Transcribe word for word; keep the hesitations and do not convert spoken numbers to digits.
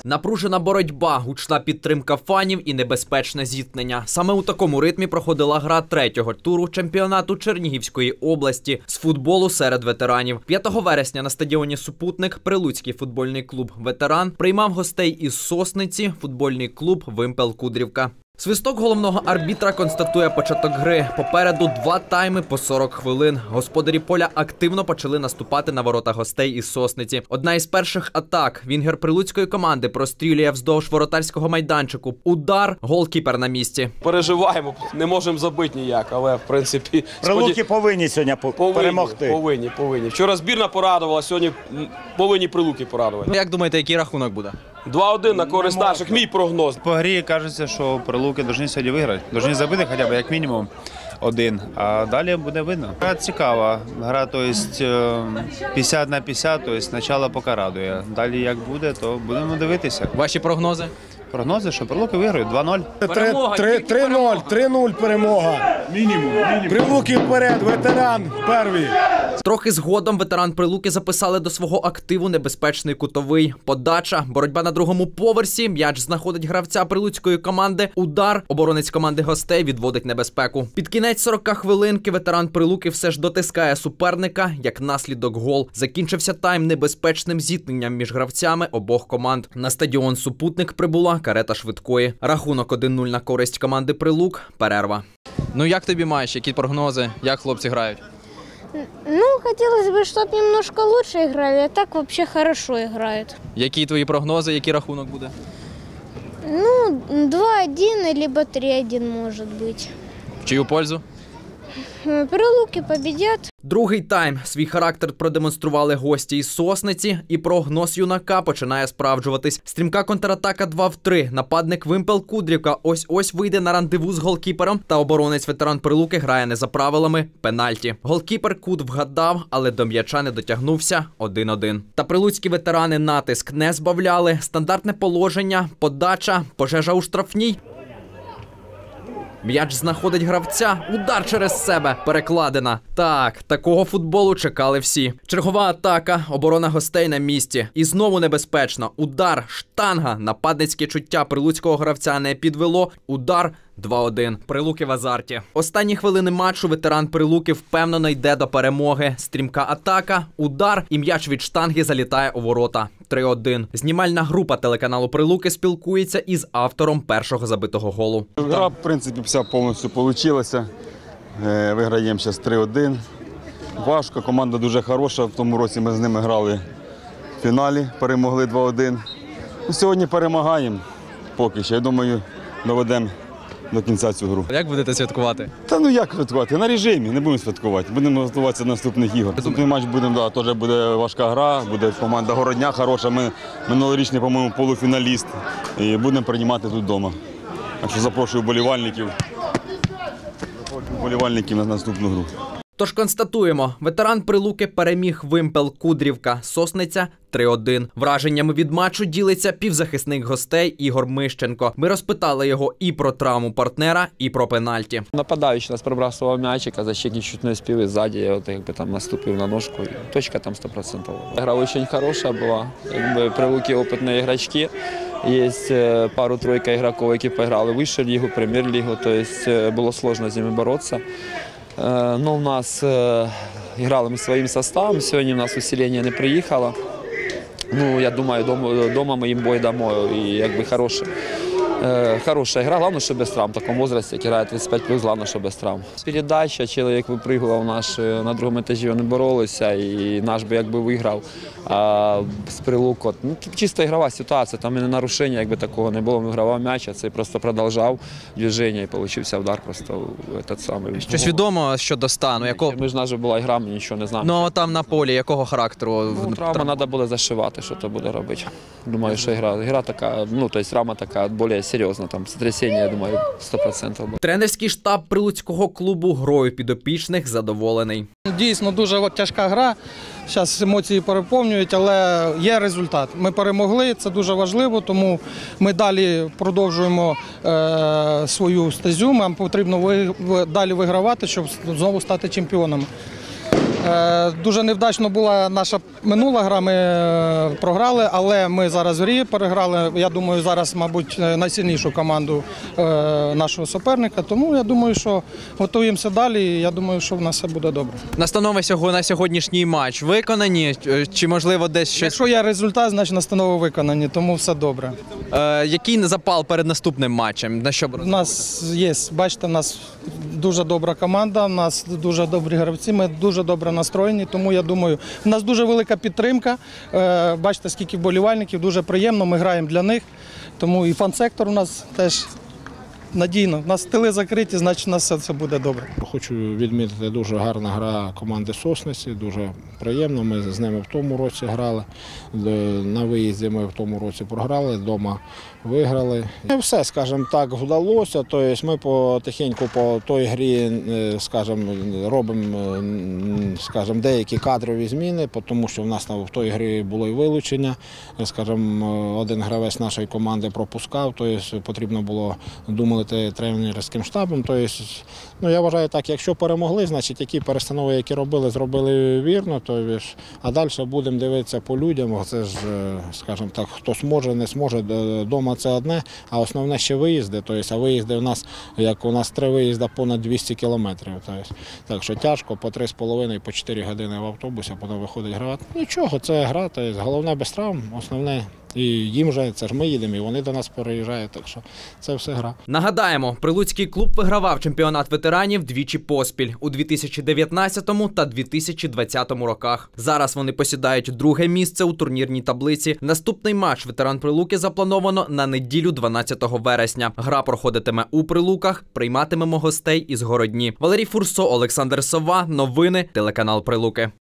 Напружена боротьба, гучна підтримка фанів і небезпечне зіткнення. Саме у такому ритмі проходила гра третього туру чемпіонату Чернігівської області з футболу серед ветеранів. п'ятого вересня на стадіоні «Супутник» Прилуцький футбольний клуб «Ветеран» приймав гостей із Сосниці футбольний клуб «Вимпел Кудрівка». Свисток головного арбітра констатує початок гри. Попереду два тайми по сорок хвилин. Господарі поля активно почали наступати на ворота гостей із Сосниці. Одна із перших атак. Вінгер прилуцької команди прострілює вздовж воротарського майданчику. Удар, голкіпер на місці. Переживаємо, не можемо забити ніяк, але в принципі... Прилуки споді... повинні сьогодні повинні, перемогти. Повинні, повинні. Вчора збірна порадувала, сьогодні повинні Прилуки порадувати. Як думаєте, який рахунок буде? два один на користь наших, мій прогноз. По грі кажеться, що Прилуки повинні сьогодні виграти. Повинні забити хоча б як мінімум один, а далі буде видно. Гра цікава, гра тобто, п'ятдесят на п'ятдесят, тобто спочатку поки радує. Далі як буде, то будемо дивитися. Ваші прогнози? Прогнози, що Прилуки виграють два нуль. три нуль, три нуль перемога. Мінімум. Прилуки вперед, ветеран перший. Трохи згодом ветеран Прилуки записали до свого активу небезпечний кутовий. Подача, боротьба на другому поверсі, м'яч знаходить гравця прилуцької команди. Удар, оборонець команди гостей відводить небезпеку. Під кінець сорока хвилинки ветеран Прилуки все ж дотискає суперника, як наслідок гол. Закінчився тайм небезпечним зіткненням між гравцями обох команд. На стадіон «Супутник» прибула карета швидкої. Рахунок один нуль на користь команди Прилук. Перерва. Ну як тобі матч? Які прогнози? Як хлопці грають? Ну, хотелось бы, чтобы немножко лучше играли, а так вообще хорошо играют. Які твої прогнози, який рахунок буде? Ну, два один, либо три один может быть. В чию пользу? Прилуки победят. Другий тайм. Свій характер продемонстрували гості із Сосниці, і прогноз юнака починає справджуватись. Стрімка контратака два в три. Нападник Вимпел Кудрівка ось-ось вийде на рандеву з голкіпером, та оборонець ветеран Прилуки грає не за правилами – пенальті. Голкіпер Куд вгадав, але до м'яча не дотягнувся – один один. Та прилуцькі ветерани натиск не збавляли. Стандартне положення, подача, пожежа у штрафній. М'яч знаходить гравця, удар через себе, перекладина. Так, такого футболу чекали всі. Чергова атака, оборона гостей на місці. І знову небезпечно. Удар, штанга, нападницьке чуття прилуцького гравця не підвело. Удар два один. Прилуки в азарті. Останні хвилини матчу ветеран Прилуки впевнено йде до перемоги. Стрімка атака, удар і м'яч від штанги залітає у ворота. три один. Знімальна група телеканалу Прилуки спілкується із автором першого забитого голу. Гра, в принципі, вся повністю вийшла. Виграємо зараз три один. Важко, команда дуже хороша. В тому році ми з ними грали в фіналі, перемогли два один. Сьогодні перемагаємо поки що. Я думаю, доведемо до кінця цю гру. Як будете святкувати? Та ну як святкувати? На режимі, не будемо святкувати. Будемо готуватися до наступних ігор. Наступний матч будемо, да, теж буде важка гра, буде команда Городня хороша. Ми минулорічний, по-моєму, полуфіналіст. І будемо приймати тут вдома. Так що запрошую вболівальників. Запрошую вболівальників на наступну гру. Тож констатуємо, ветеран Прилуки переміг Вимпел Кудрівка, Сосниця три один. Враженнями від матчу ділиться півзахисник гостей Ігор Мищенко. Ми розпитали його і про травму партнера, і про пенальті. Нападаючий нас пробрасував м'ячик, а защитник чуть не спів, і ззаді я от, якби, там, наступив на ножку. І точка там сто відсотків. Гра дуже хороша була. Якби, Прилуки опитні ігрочки. Є пару-тройка ігроків, які поіграли в вищу лігу, прем'єр-лігу. Тобто було складно з ними боротися. Ну, у нас е, грали ми своїм составом, сьогодні у нас усилення не приїхало. Ну, я думаю, вдома ми їм бой дамо, і якби хороше. Е, хороша гра, головне, що без травм. В такому віці, як грає тридцять п'ять плюс, головне, що без травм. Передача, чоловік випригував наш, на другому етажі вони боролися, і наш би якби виграв. А з Прилуку, ну, чисто ігрова ситуація, там і не нарушення, якби такого не було. Він гравав м'яч, а цей просто продовжав движення і вийшов удар просто в этот самий. Щось відомо щодо стану? Якого... Ми ж наша була гра, ми нічого не знаємо. Ну, там на полі, якого характеру? Ну, травма треба буде зашивати, що то буде робити. Думаю, що гра, гра така, ну, тобто травма така більш серйозна, там, сотрясіння, я думаю, сто відсотків. Тренерський штаб прилуцького клубу грою підопічних задоволений. Дійсно, дуже тяжка гра. Зараз емоції переповнюють, але є результат. Ми перемогли, це дуже важливо, тому ми далі продовжуємо е, свою стезю. Нам потрібно ви, далі вигравати, щоб знову стати чемпіонами. Е, Дуже невдачно була наша минула гра, ми е, програли, але ми зараз в грі переграли. Я думаю, зараз, мабуть, найсильнішу команду е, нашого суперника. Тому я думаю, що готуємося далі і я думаю, що в нас все буде добре. Настанови сього на сьогоднішній матч виконані? Чи, можливо, десь щось? Якщо є результат, значить настанови виконані, тому все добре. Е, який запал перед наступним матчем? На що б У нас є, бачите, у нас дуже добра команда, у нас дуже добрі гравці, ми дуже добре настроєні, тому я думаю, у нас дуже велика підтримка. Е, Бачите, скільки вболівальників, дуже приємно, ми граємо для них, тому і фан-сектор у нас теж надійно. У нас тили закриті, значить у нас все це буде добре. Хочу відмітити, дуже гарна гра команди Сосниці, дуже приємно. Ми з ними в тому році грали. На виїзді ми в тому році програли, вдома виграли. І все, скажімо так, вдалося. Тобто ми потихеньку по той грі, скажімо, робимо, скажімо, деякі кадрові зміни, тому що в нас в той грі було і вилучення. Скажімо, один гравець нашої команди пропускав, тобто потрібно було думати тренерським штабом. Тобто, ну, я вважаю так, якщо перемогли, значить які перестанови, які робили, зробили вірно, тобто, а далі будемо дивитися по людям. Це ж, скажімо так, хто зможе, не зможе. Дома це одне, а основне ще виїзди. Тобто, а виїзди у нас, як у нас три виїзди понад двісті кілометрів. Тобто, так що тяжко, по три з половиною, по чотири години в автобусі, а потім виходить грати. Нічого, це гра, тобто, головне без травм, основне. І їм же, це ж ми їдемо, і вони до нас переїжджають, так що це все гра. Нагадаємо, прилуцький клуб вигравав чемпіонат ветеранів двічі поспіль – у дві тисячі дев'ятнадцятому та дві тисячі двадцятому роках. Зараз вони посідають друге місце у турнірній таблиці. Наступний матч ветеран Прилуки заплановано на неділю дванадцятого вересня. Гра проходитиме у Прилуках, прийматимемо гостей із Городні. Валерій Фурсо, Олександр Сова, новини, телеканал Прилуки.